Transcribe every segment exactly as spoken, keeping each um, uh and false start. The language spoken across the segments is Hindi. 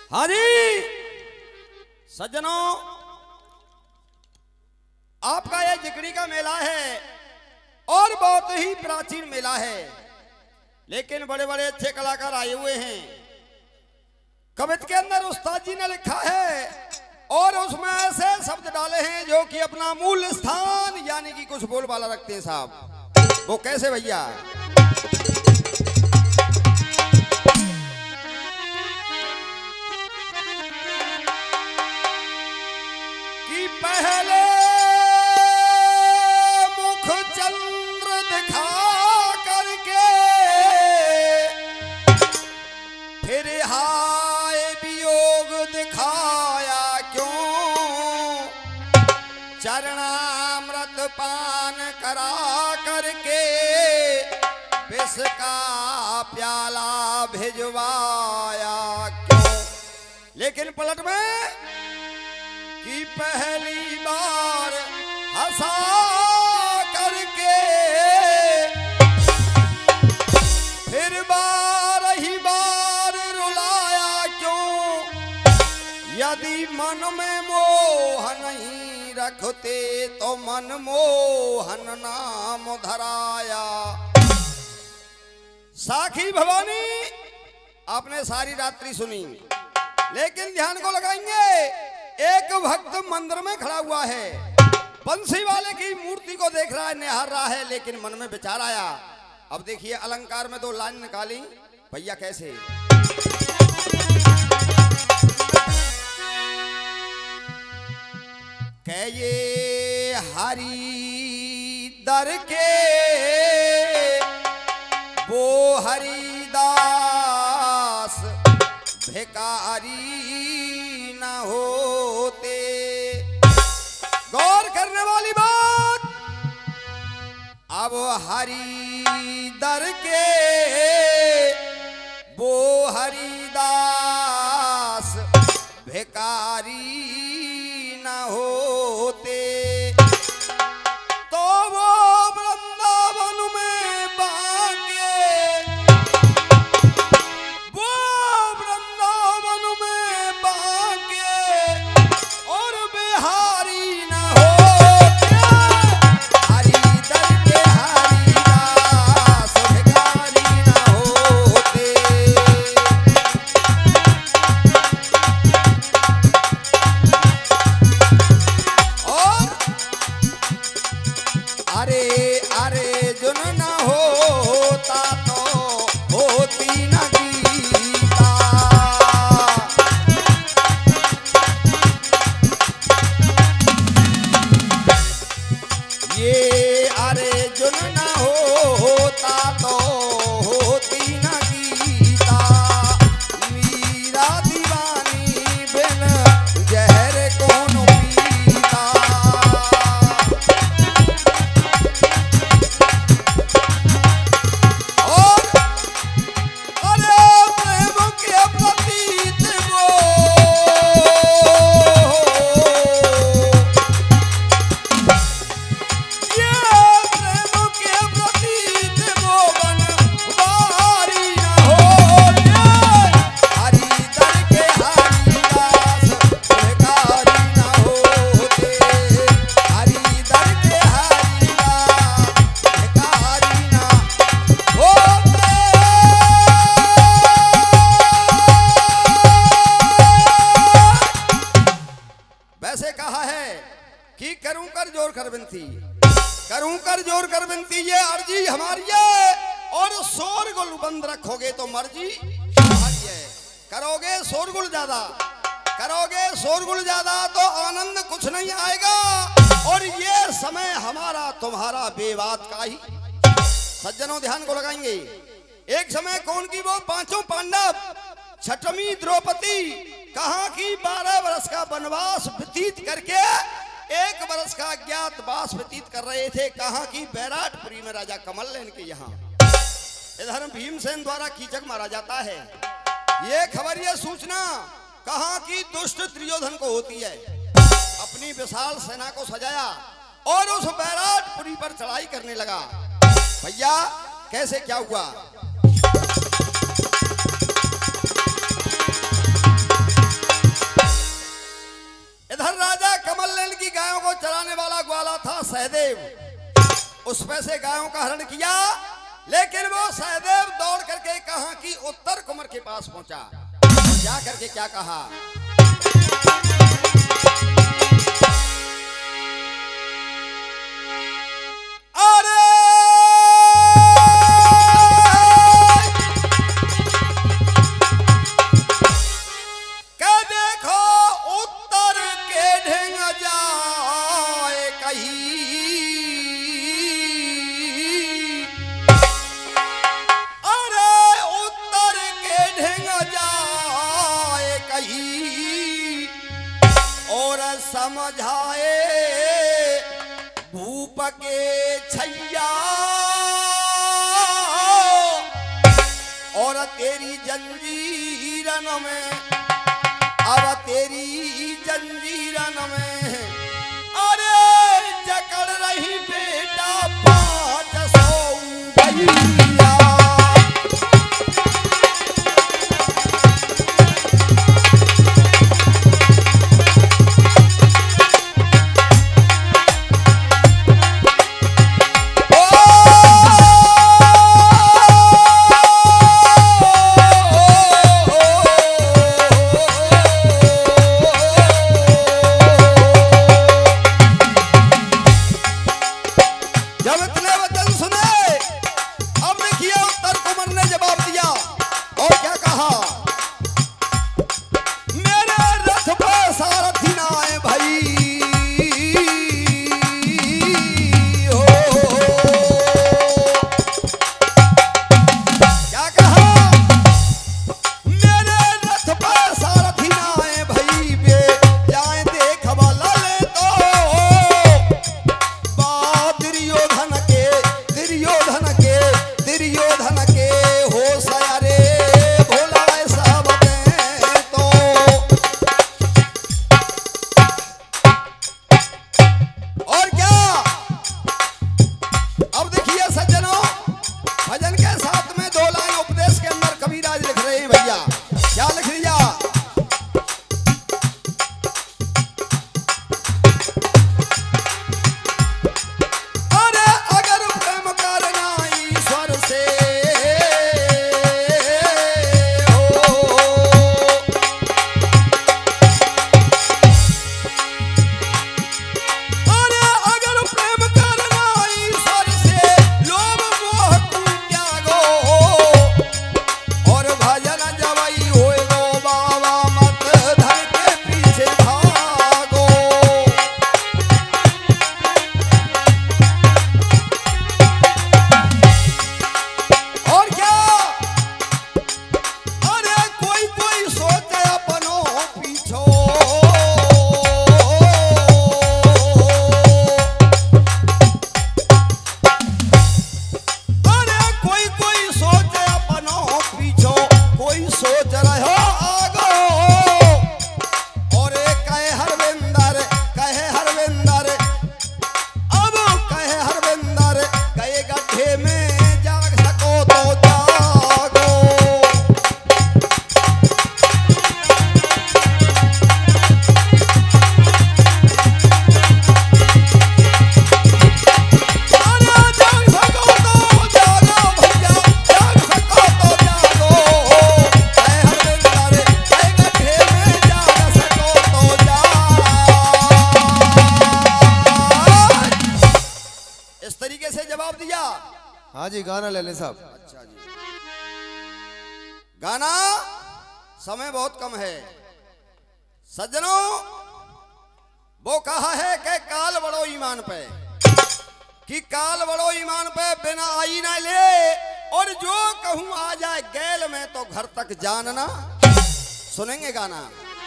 हाँ जी सज्जनों, आपका यह जिकड़ी का मेला है और बहुत ही प्राचीन मेला है, लेकिन बड़े बड़े अच्छे कलाकार आए हुए हैं। कविता के अंदर उस्ताद जी ने लिखा है और उसमें ऐसे शब्द डाले हैं जो कि अपना मूल स्थान यानी कि कुछ बोलबाला रखते हैं साहब। वो कैसे भैया? कि पहले मुख चंद्र दिखा करके फिर हाय वियोग दिखाया क्यों, चरणामृत पान करा करके विष का प्याला भिजवाया क्यों। लेकिन पलट में कि पहली बार हंसा करके फिर बार ही बार रुलाया क्यों, यदि मन में मोह नहीं रखते तो मन मोहन नाम धराया। साखी भवानी आपने सारी रात्रि सुनी, लेकिन ध्यान को लगाएंगे। एक भक्त मंदिर में खड़ा हुआ है, बंसी वाले की मूर्ति को देख रहा है, निहार रहा है, लेकिन मन में विचार आया। अब देखिए अलंकार में दो लाइन निकाली भैया कैसे। कह ये हरि दर के वो हरिदास भिकारी न होते। गौर करने वाली बात, अब हरि दर के वो हरिदास भिकारी न होते तो वो वृंदावन में बाके, वो वृंदावन में बाके और बिहारी न होते। हरिदर के हरिदास भिखारी न होते। और अरे अरे जुन न होता तो होती न गीता। ये अरे जुन न होता तो होती न गीता। मीरा दीवानी बिन जहर कौन पीता। और अरे प्रेम के प्रतीत वो ये प्रेम के प्रतीत वो बनवारी न होते। हरिदर के हरिदास भिखारी न होते। हरिदर के हरिदास भिखारी न होते। वैसे कहा है कि करूं कर जोर कर विनती, करूं कर जोर कर विनती ये अर्जी हमारी है, और शोरगुल बंद रखोगे तो मर्जी हमारी है। करोगे शोरगुल ज्यादा, करोगे शोरगुल ज्यादा तो आनंद कुछ नहीं आएगा, और ये समय हमारा तुम्हारा बेबात का ही। सज्जनों ध्यान को लगाएंगे। एक समय कौन की वो पांचों पांडव छठवीं द्रौपदी कहाँ की बारह वर्ष का वनवास व्यतीत करके एक वर्ष का अज्ञातवास व्यतीत कर रहे थे। कहाँ की बैराटपुरी में राजा कमलनयन के यहाँ। इधर भीमसेन द्वारा कीचक मारा जाता है। ये खबर ये सूचना कहाँ की दुष्ट दुर्योधन को होती है। अपनी विशाल सेना को सजाया और उस बैराटपुरी पर चढ़ाई करने लगा। भैया कैसे क्या हुआ? सहदेव दौड़ करके कहा कि उत्तर कुमार के पास पहुंचा, जा करके क्या कहा, अरे क्या देखो उत्तर के ढेंग जाए कहीं, समझाए भूप के छैया और तेरी जंजीरन में, अब तेरी जंजीरन में अरे जकड़ रही बेटा पाँच सौ भैया। हाँ जी गाना ले लें साहब। अच्छा जी, गाना समय बहुत कम है सज्जनों। वो कहा है कि काल बड़ो ईमान पे, कि काल बड़ो ईमान पे बिना आई ना ले, और जो कहूं आ जाए गैल में तो घर तक जानना। सुनेंगे गाना।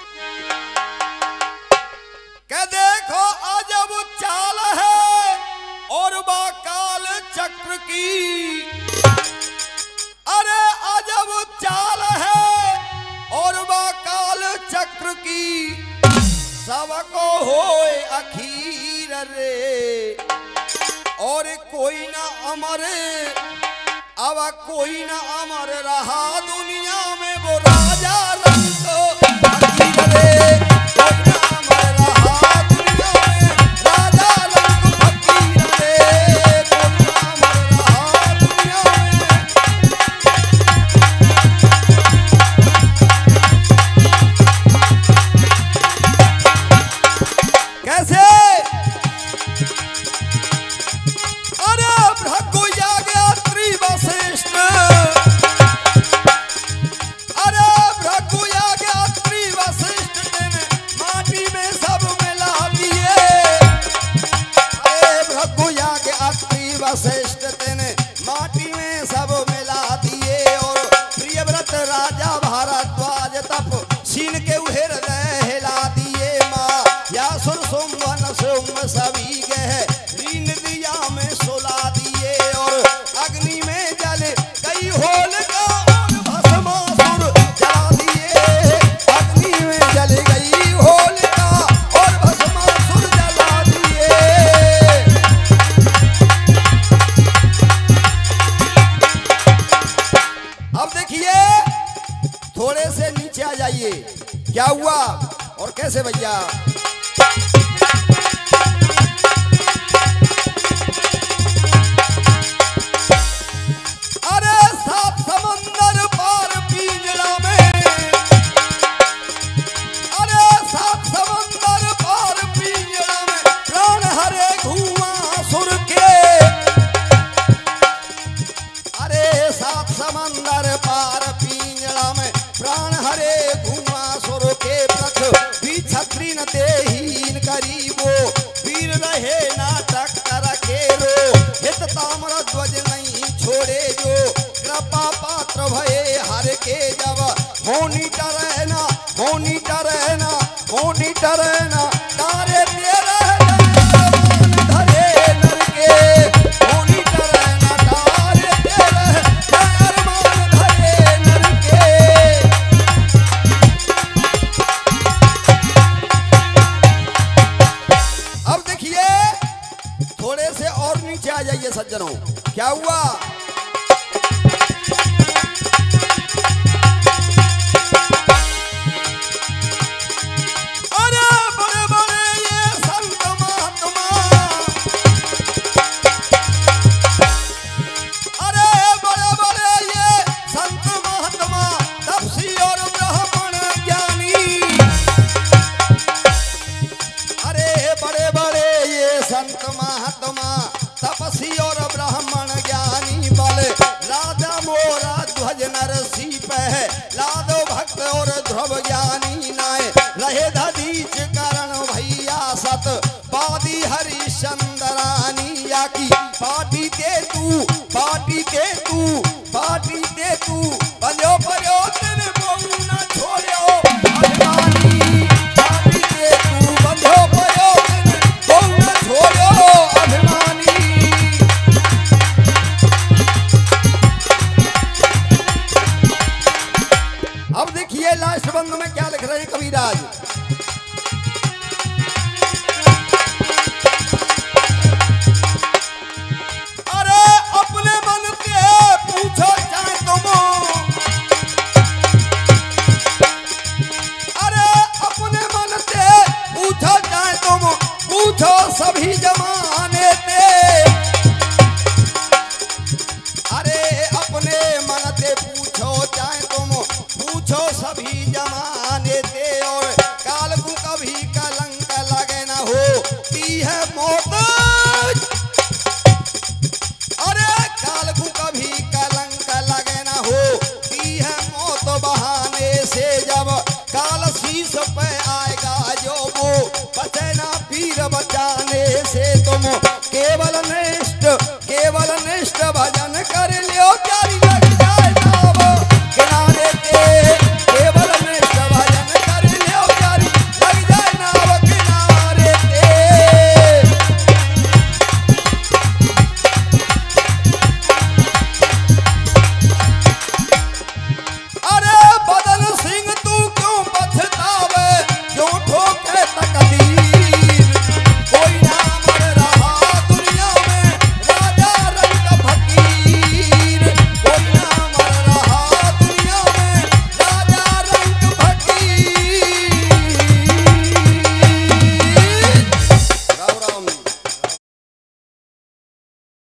के देखो अजब चाल है और बाकाल चक्र की, अरे अजब चाल है और बाकाल चक्र की, सबको होए अखीर रे, और कोई ना अमर, अब कोई ना अमर रहा दुनिया में, वो राजा रंग फकीर रे, कोई ना अमर रहा दुनिया में, राजा रंग फकीर रे, कोई ना अमर रहा दुनिया में, नीचे आ जाइए। क्या हुआ और कैसे भैया? अरे सात समंदर पार पिंजड़ा में, अरे सात समंदर पार पिंजड़ा में प्राण हरे घुआ सुर के। अरे सात समंदर पार पिंजड़ा में प्राण हरे घुआ सुर के। पृथ्वी छत्री न देहीन करीबो वीर रहे नाटक कर के रो। हित ताम्र ध्वज नहीं छोड़े जो कृपा पात्र भये हर के। जब होनी टरना होनी टरना होनी टरना तारे तेरे धरे नर के। होनी टरना तारे तेरे अरमान धरे नर के। अब देखिए थोड़े से और नीचे आ जाइए सज्जनों। क्या हुआ? अरे बड़े बड़े ये संत महात्मा, अरे बड़े बड़े ये संत महात्मा तपसी और ब्राह्मण ज्ञानी। अरे बड़े बड़े ये संत महात्मा तपसी और ब्राह्मण ज्ञानी। बल राजा मोरा ध्वज नरसी पे लादो भक्त और ध्रुव ज्ञानी। नाय रहे दधीच करण भैया सत पादी हरिश्चंद्रानी। या की पाटी ते तू पाटी ते तू पाटी ते तू बंध्यो पर्यो तेरे बहु न छोड़ो अभिमानी। पाटी ते तू बंध्यो पर्यो तेरे बहु न छोड़ो अभिमानी। अब देखिए लास्ट बंद में क्या लिख रहे हैं कविराज। अरे अपने मन से पूछो चाहे तुम, अरे अपने मन से पूछो चाहे तुम, पूछो सभी जमाने से। अरे अपने मन से पूछो चाहे तुम, पूछो सभी जमाने से। और काल को कभी कलंक लगे न होती है मौत। अरे काल को कभी कलंक लगे न होती है मौत। बहाने से जब काल शीश पे आए